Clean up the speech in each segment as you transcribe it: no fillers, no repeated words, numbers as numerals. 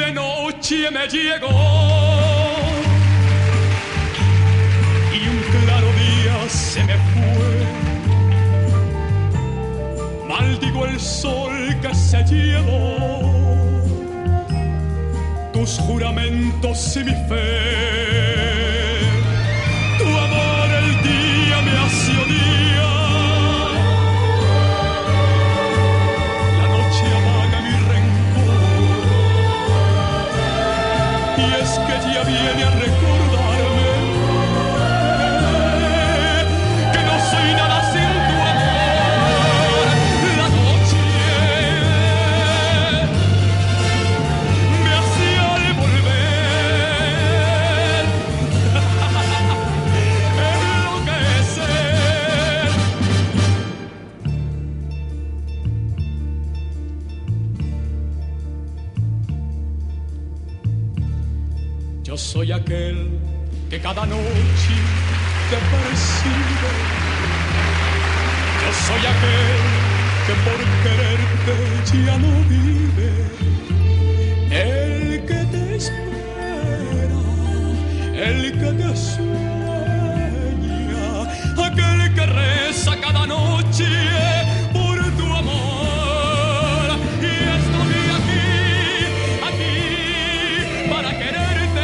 de noche me llegó y un claro día se me fue. Maldigo el sol que se llevó tus juramentos y mi fe. Tu amor el día me hace odiar, la noche apaga mi rencor, y es que ya viene a recordarme que no soy nada sin tu amor. La noche me hacía volver, enloquecer. Yo soy aquel que cada noche te persigue. Yo soy aquel que por quererte ya no vive. El que te espera, el que te sueña, aquel que reza cada noche por tu amor. Y estoy aquí, aquí para quererte.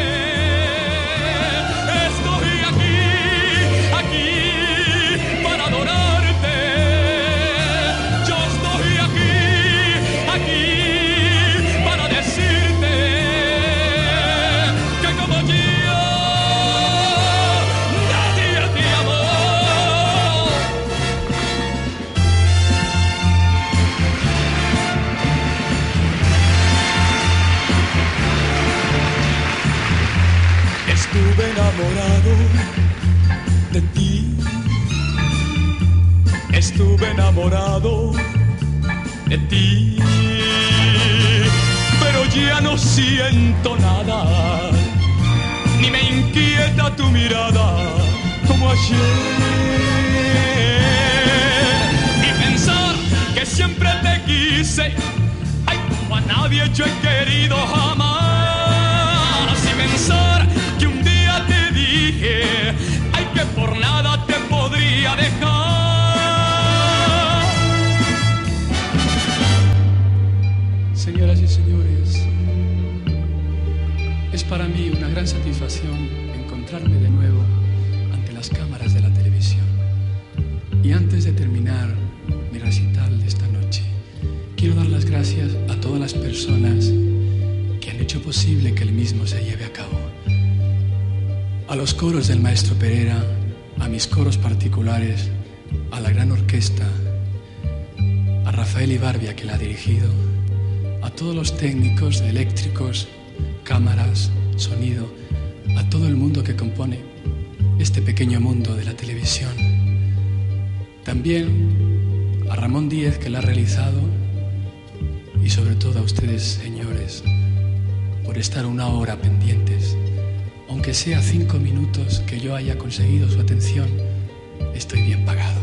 Estoy aquí, aquí para adorarte. Yo estoy aquí, aquí para decirte que como yo nadie te amó. Estuve enamorado de ti. Estuve enamorado de ti, pero ya no siento nada, ni me inquieta tu mirada como ayer. Y pensar que siempre te quise, ay, como a nadie yo he querido jamás. Y pensar que un día te dije, ay, que por nada te podría dejar. Señoras y señores, es para mí una gran satisfacción encontrarme de nuevo ante las cámaras de la televisión. Y antes de terminar mi recital de esta noche, quiero dar las gracias a todas las personas que han hecho posible que el mismo se lleve a cabo. A los coros del maestro Perera, a mis coros particulares, a la gran orquesta, a Rafael Ibarbia, que la ha dirigido, a todos los técnicos eléctricos, cámaras, sonido, a todo el mundo que compone este pequeño mundo de la televisión. También a Ramón Díez, que la ha realizado, y sobre todo a ustedes, señores, por estar una hora pendientes. Aunque sea 5 minutos que yo haya conseguido su atención, estoy bien pagado.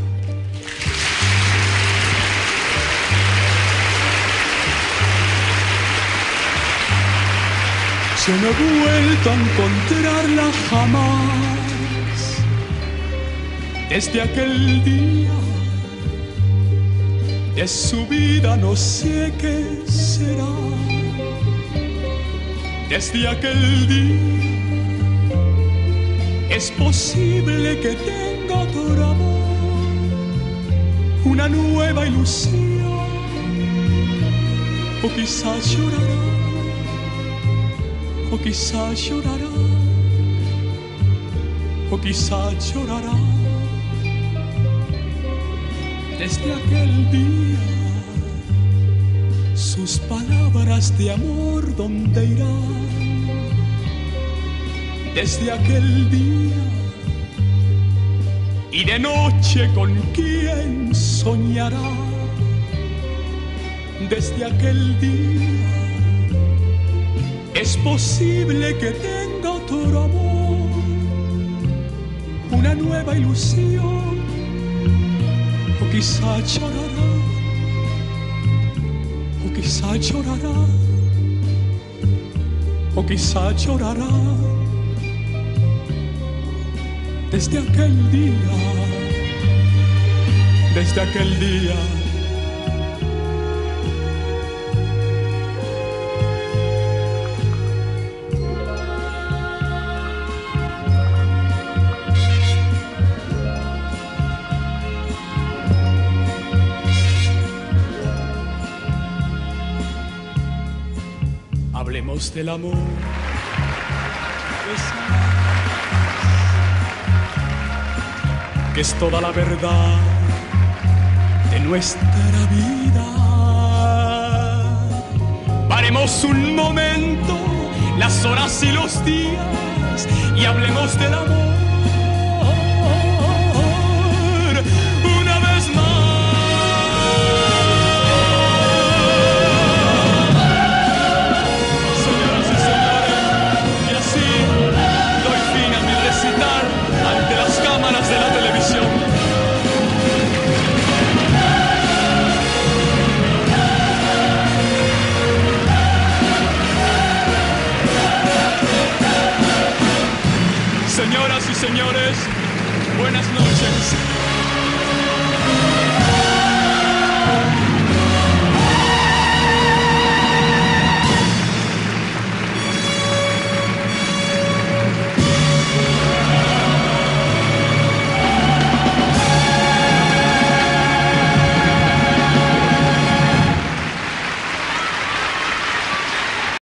Yo no he vuelto a encontrarla jamás desde aquel día. De su vida no sé qué será. Desde aquel día es posible que tenga otro amor, una nueva ilusión, o quizás llorará. O quizás llorará, o quizás llorará. Desde aquel día, sus palabras de amor, ¿dónde irán? Desde aquel día, y de noche con quién soñará. Desde aquel día, es posible que tenga otro amor, una nueva ilusión, o quizás llorará, o quizás llorará, o quizá llorará. Desde aquel día, hablemos del amor. Que es toda la verdad de nuestra vida. Paremos un momento las horas y los días y hablemos del amor.